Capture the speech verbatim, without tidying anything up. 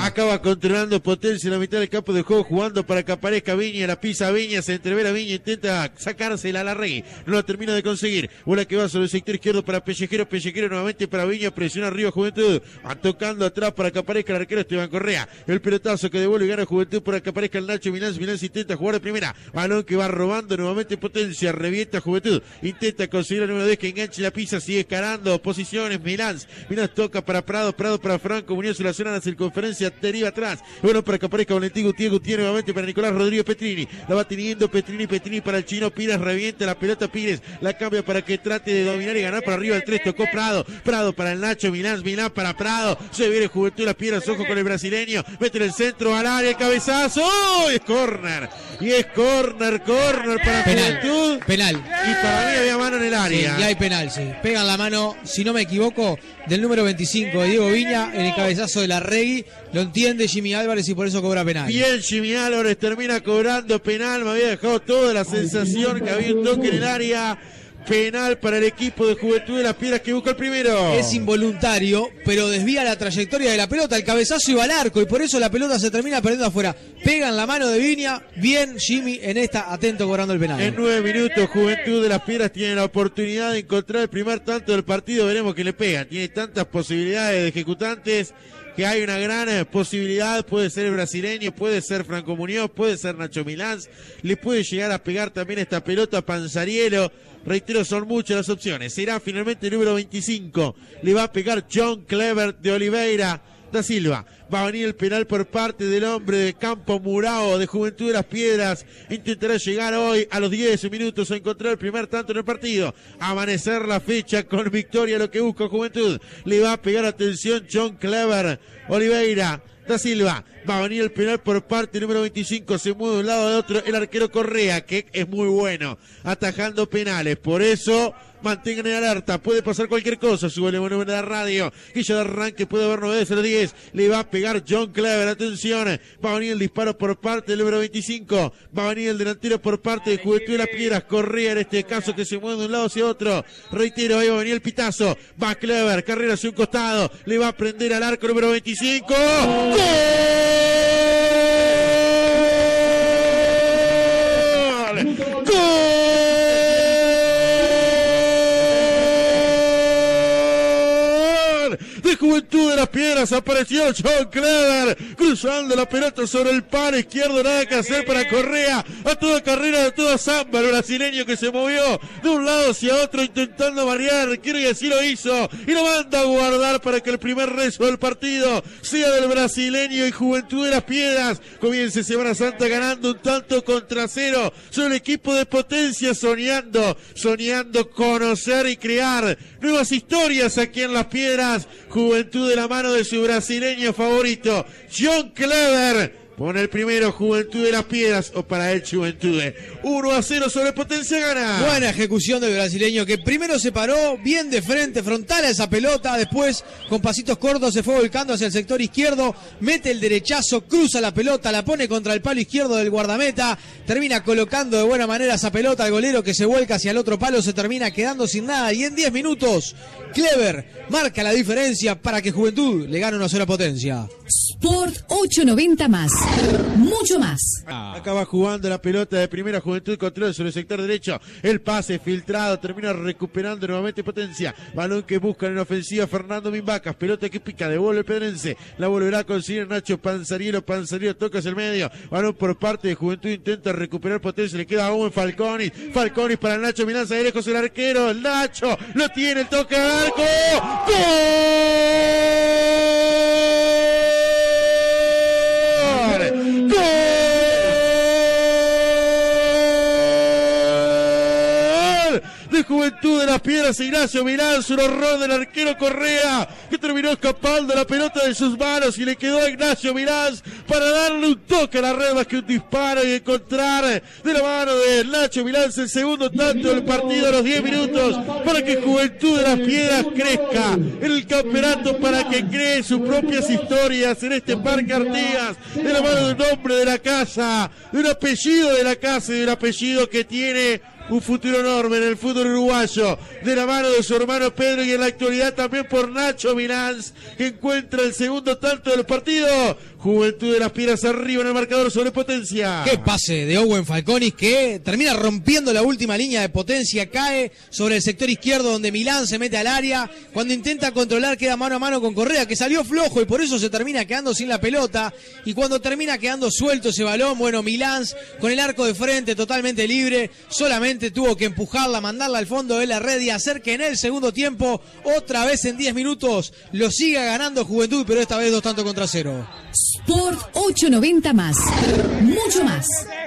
Acaba controlando Potencia en la mitad del campo de juego, jugando para que aparezca Viña, la pisa Viña, se entrevera Viña, intenta sacársela a Larregui, no la termina de conseguir. Bola que va sobre el sector izquierdo para Pellejero, Pellejero nuevamente para Viña, presiona arriba Juventud, va tocando atrás para que aparezca el arquero Esteban Correa. El pelotazo que devuelve y gana Juventud para que aparezca el Nacho Milán. Milán intenta jugar de primera, balón que va robando nuevamente Potencia, revienta Juventud, intenta conseguir el número diez que enganche la pisa, sigue escalando posiciones Milán. Milán toca para Prado, Prado para Franco Muñoz, la zona de la circunferencia, deriva atrás. Bueno, para que aparezca Valentín Gutiérrez, Gutiérrez nuevamente para Nicolás Rodrigo Petrini, la va teniendo Petrini, Petrini para el chino Pires, revienta la pelota Pires, la cambia para que trate de dominar y ganar para arriba el tres, tocó Prado, Prado para el Nacho Milán, Milán para Prado, se viene Juventud las piedras, ojo con el brasileño, mete en el centro al área, el cabezazo, ¡oh! Y es córner, y es córner, córner para penal, Juventud, penal, y para mí había mano en el área. Sí, y hay penal, sí, pegan la mano, si no me equivoco, del número veinticinco de Diego Viña en el cabezazo de Larregui, lo entiende Jimmy Álvarez y por eso cobra penal. Bien, Jimmy Álvarez termina cobrando penal, me había dejado toda la sensación que había un toque en el área. Penal para el equipo de Juventud de las Piedras que busca el primero. Es involuntario, pero desvía la trayectoria de la pelota, el cabezazo iba al arco y por eso la pelota se termina perdiendo afuera. Pegan la mano de Viña, bien Jimmy en esta, atento cobrando el penal. En nueve minutos Juventud de las Piedras tiene la oportunidad de encontrar el primer tanto del partido, veremos que le pegan. Tiene tantas posibilidades de ejecutantes que hay una gran posibilidad, puede ser el brasileño, puede ser Franco Muñoz, puede ser Nacho Milán, le puede llegar a pegar también esta pelota a Panzarielo. Reitero, son muchas las opciones. Será finalmente el número veinticinco. Le va a pegar John Clever de Oliveira da Silva. Va a venir el penal por parte del hombre de Campo Murao de Juventud de las Piedras. Intentará llegar hoy a los diez minutos a encontrar el primer tanto en el partido. Amanecer la fecha con victoria, lo que busca Juventud. Le va a pegar, atención, John Clever Oliveira da Silva. Va a venir el penal por parte número veinticinco, se mueve de un lado de otro el arquero Correa, que es muy bueno atajando penales, por eso mantengan en alerta, puede pasar cualquier cosa, sube el volumen de la radio, que ya de arranque puede haber novedades a los diez, le va a pegar John Clever, atención, va a venir el disparo por parte del número veinticinco, va a venir el delantero por parte de Juventud de las Piedras, Correa en este caso que se mueve de un lado hacia otro, reitero, ahí va a venir el pitazo, va Clever, carrera hacia un costado, le va a prender al arco número veinticinco, ¡gol! De Juventud de las Piedras apareció John Clever cruzando la pelota sobre el palo izquierdo, nada que hacer para Correa, a toda carrera, a toda samba, el brasileño que se movió de un lado hacia otro intentando variar, quiero y así lo hizo y lo manda a guardar para que el primer rezo del partido sea del brasileño y Juventud de las Piedras comience Semana Santa ganando un tanto contra cero sobre el equipo de Potencia, soñando, soñando conocer y crear nuevas historias aquí en Las Piedras. Juventud de la mano de su brasileño favorito, John Clever. Pone el primero Juventud de las Piedras, o para él Juventud. uno a cero sobre Potencia, gana. Buena ejecución del brasileño que primero se paró bien de frente, frontal a esa pelota, después con pasitos cortos se fue volcando hacia el sector izquierdo, mete el derechazo, cruza la pelota, la pone contra el palo izquierdo del guardameta, termina colocando de buena manera esa pelota al golero que se vuelca hacia el otro palo, se termina quedando sin nada y en diez minutos Clever marca la diferencia para que Juventud le gane uno a cero a Potencia. Sport ochocientos noventa más. Mucho más. Acaba jugando la pelota de primera Juventud, control sobre el sector derecho, el pase filtrado, termina recuperando nuevamente Potencia, balón que buscan en ofensiva Fernando Mimbacas, pelota que pica, devuelve el Pedrense, la volverá a conseguir Nacho Panzarielo, Panzarielo toca hacia el medio, balón por parte de Juventud, intenta recuperar Potencia, le queda aún Falconis, Falconis para Nacho Milán, de lejos el arquero, el Nacho, lo tiene, el toque al arco, ¡gol! De Juventud de las Piedras, Ignacio Milán, un horror del arquero Correa, que terminó escapando la pelota de sus manos y le quedó a Ignacio Milán para darle un toque a la red más que un disparo y encontrar de la mano de Nacho Milán el segundo tanto del partido a los diez minutos para que Juventud de las Piedras crezca en el campeonato, para que cree sus propias historias en este Parque Artigas, de la mano de un hombre de la casa, de un apellido de la casa y de un apellido que tiene un futuro enorme en el fútbol uruguayo, de la mano de su hermano Pedro y en la actualidad también por Nacho Milán, que encuentra el segundo tanto del partido. Juventud de las Piedras arriba en el marcador sobre Potencia. Qué pase de Owen Falconis que termina rompiendo la última línea de Potencia, cae sobre el sector izquierdo donde Milán se mete al área, cuando intenta controlar queda mano a mano con Correa que salió flojo y por eso se termina quedando sin la pelota, y cuando termina quedando suelto ese balón, bueno, Milán con el arco de frente totalmente libre, solamente tuvo que empujarla, mandarla al fondo de la red y hacer que en el segundo tiempo, otra vez en diez minutos, lo siga ganando Juventud, pero esta vez dos tantos contra cero. Sport ochocientos noventa más. Mucho más.